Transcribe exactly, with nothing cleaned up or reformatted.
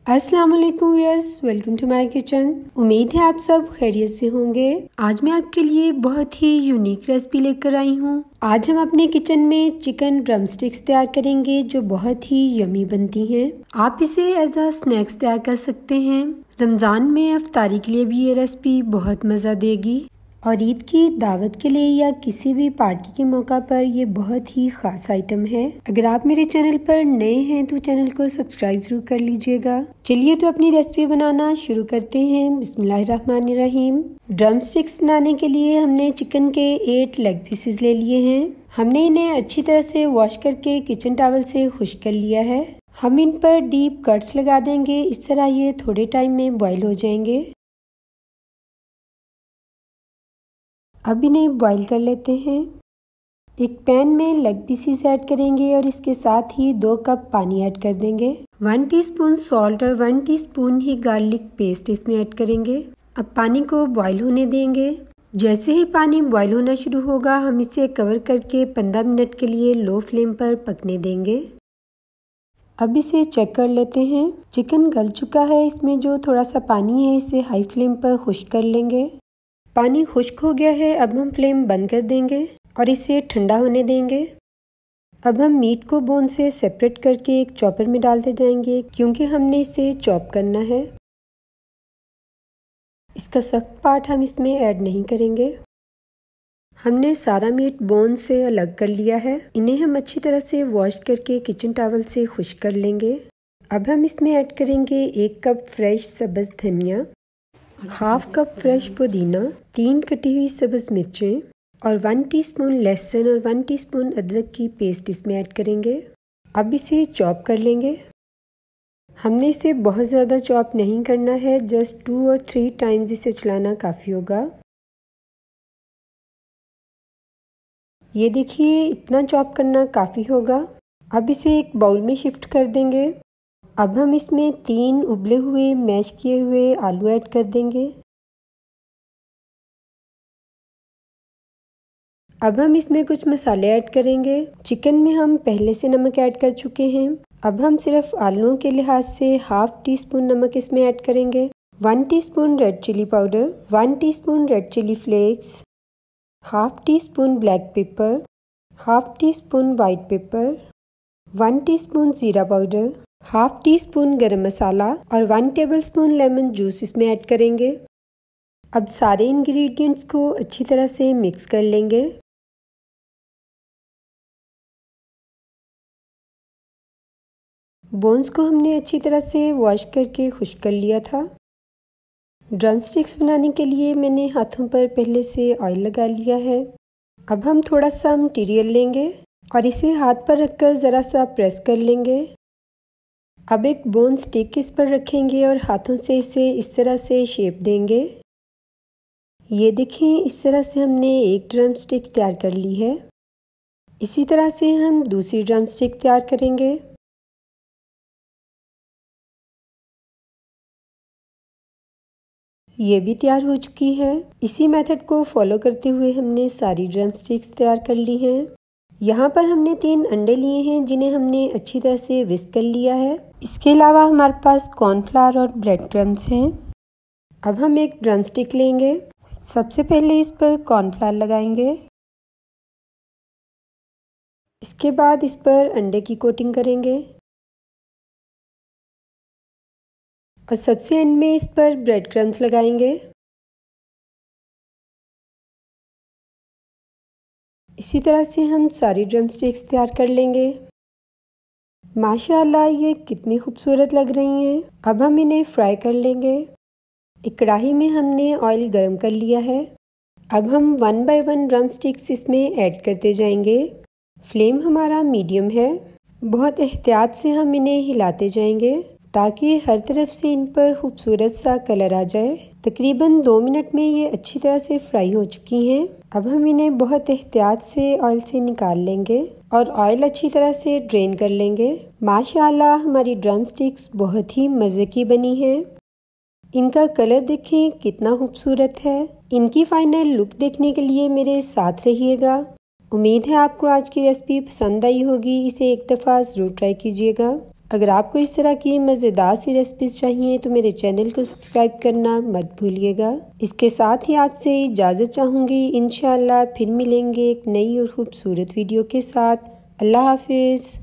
अस्सलाम वालेकुम viewers, welcome to my kitchen. उम्मीद है आप सब खैरियत से होंगे। आज मैं आपके लिए बहुत ही यूनिक रेसिपी लेकर आई हूँ। आज हम अपने किचन में चिकन ड्रम स्टिक्स तैयार करेंगे जो बहुत ही यमी बनती हैं। आप इसे एज अ स्नैक्स तैयार कर सकते हैं। रमज़ान में इफ्तारी के लिए भी ये रेसिपी बहुत मज़ा देगी और ईद की दावत के लिए या किसी भी पार्टी के मौका पर ये बहुत ही ख़ास आइटम है। अगर आप मेरे चैनल पर नए हैं तो चैनल को सब्सक्राइब जरूर कर लीजिएगा। चलिए तो अपनी रेसिपी बनाना शुरू करते हैं। बिस्मिल्लाहिर्रहमानिर्रहीम। ड्रम स्टिक्स बनाने के लिए हमने चिकन के एट लेग पीसेस ले लिए हैं। हमने इन्हें अच्छी तरह से वॉश करके किचन टॉवल से खुश्क कर लिया है। हम इन पर डीप कट्स लगा देंगे। इस तरह ये थोड़े टाइम में बॉईल हो जाएंगे। अब इन्हें बॉईल कर लेते हैं। एक पैन में लेग पीसेस ऐड करेंगे और इसके साथ ही दो कप पानी ऐड कर देंगे। वन टीस्पून सॉल्ट और वन टीस्पून ही गार्लिक पेस्ट इसमें ऐड करेंगे। अब पानी को बॉईल होने देंगे। जैसे ही पानी बॉईल होना शुरू होगा हम इसे कवर करके पंद्रह मिनट के लिए लो फ्लेम पर पकने देंगे। अब इसे चेक कर लेते हैं। चिकन गल चुका है। इसमें जो थोड़ा सा पानी है इसे हाई फ्लेम पर खुश्क कर लेंगे। पानी खुश्क हो गया है। अब हम फ्लेम बंद कर देंगे और इसे ठंडा होने देंगे। अब हम मीट को बोन से सेपरेट करके एक चॉपर में डालते जाएंगे क्योंकि हमने इसे चॉप करना है। इसका सख्त पार्ट हम इसमें ऐड नहीं करेंगे। हमने सारा मीट बोन से अलग कर लिया है। इन्हें हम अच्छी तरह से वॉश करके किचन टॉवल से खुश्क कर लेंगे। अब हम इसमें ऐड करेंगे एक कप फ्रेश सब्ज़ धनिया, हाफ कप फ्रेश पुदीना, तीन कटी हुई सब्ज़ मिर्चें और वन टीस्पून लहसुन और वन टीस्पून अदरक की पेस्ट इसमें ऐड करेंगे। अब इसे चॉप कर लेंगे। हमने इसे बहुत ज़्यादा चॉप नहीं करना है, जस्ट टू और थ्री टाइम्स इसे चलाना काफ़ी होगा। ये देखिए, इतना चॉप करना काफ़ी होगा। अब इसे एक बाउल में शिफ्ट कर देंगे। अब हम इसमें तीन उबले हुए मैश किए हुए आलू ऐड कर देंगे। अब हम इसमें कुछ मसाले ऐड करेंगे। चिकन में हम पहले से नमक ऐड कर चुके हैं। अब हम सिर्फ आलूओं के लिहाज से हाफ टी स्पून नमक इसमें ऐड करेंगे। One teaspoon red chilli powder, one teaspoon red chilli flakes, half teaspoon black pepper, half teaspoon white pepper, one teaspoon जीरा पाउडर, हाफ टी स्पून गरम मसाला और वन टेबलस्पून लेमन जूस इसमें add करेंगे। अब सारे ingredients को अच्छी तरह से मिक्स कर लेंगे। बोन्स को हमने अच्छी तरह से वॉश करके खुश्क कर लिया था। ड्रम स्टिक्स बनाने के लिए मैंने हाथों पर पहले से ऑयल लगा लिया है। अब हम थोड़ा सा मटीरियल लेंगे और इसे हाथ पर रखकर ज़रा सा प्रेस कर लेंगे। अब एक बोन स्टिक इस पर रखेंगे और हाथों से इसे इस तरह से शेप देंगे। ये देखें, इस तरह से हमने एक ड्रम स्टिक तैयार कर ली है। इसी तरह से हम दूसरी ड्रम स्टिक तैयार करेंगे। ये भी तैयार हो चुकी है। इसी मेथड को फॉलो करते हुए हमने सारी ड्रम स्टिक्स तैयार कर ली हैं। यहाँ पर हमने तीन अंडे लिए हैं जिन्हें हमने अच्छी तरह से विस्क कर लिया है। इसके अलावा हमारे पास कॉर्नफ्लावर और ब्रेड क्रम्स हैं। अब हम एक ड्रम स्टिक लेंगे। सबसे पहले इस पर कॉर्नफ्लावर लगाएंगे। इसके बाद इस पर अंडे की कोटिंग करेंगे और सबसे एंड में इस पर ब्रेड क्रम्स लगाएंगे। इसी तरह से हम सारी ड्रम स्टिक्स तैयार कर लेंगे। माशाअल्लाह, ये कितनी खूबसूरत लग रही हैं। अब हम इन्हें फ्राई कर लेंगे। एक कढ़ाई में हमने ऑयल गरम कर लिया है। अब हम one by one drum sticks इसमें ऐड करते जाएंगे। फ्लेम हमारा मीडियम है। बहुत एहतियात से हम इन्हें हिलाते जाएंगे ताकि हर तरफ से इन पर खूबसूरत सा कलर आ जाए। तकरीबन दो मिनट में ये अच्छी तरह से फ्राई हो चुकी हैं। अब हम इन्हें बहुत एहतियात से ऑयल से निकाल लेंगे और ऑयल अच्छी तरह से ड्रेन कर लेंगे। माशाअल्लाह, हमारी ड्रम स्टिक्स बहुत ही मज़े की बनी हैं। इनका कलर देखें कितना खूबसूरत है। इनकी फाइनल लुक देखने के लिए मेरे साथ रहिएगा। उम्मीद है आपको आज की रेसिपी पसंद आई होगी। इसे एक दफ़ा ज़रूर ट्राई कीजिएगा। अगर आपको इस तरह की मज़ेदार सी रेसिपीज़ चाहिए तो मेरे चैनल को सब्सक्राइब करना मत भूलिएगा। इसके साथ ही आपसे इजाज़त चाहूँगी। इंशाअल्लाह फिर मिलेंगे एक नई और ख़ूबसूरत वीडियो के साथ। अल्लाह हाफिज़।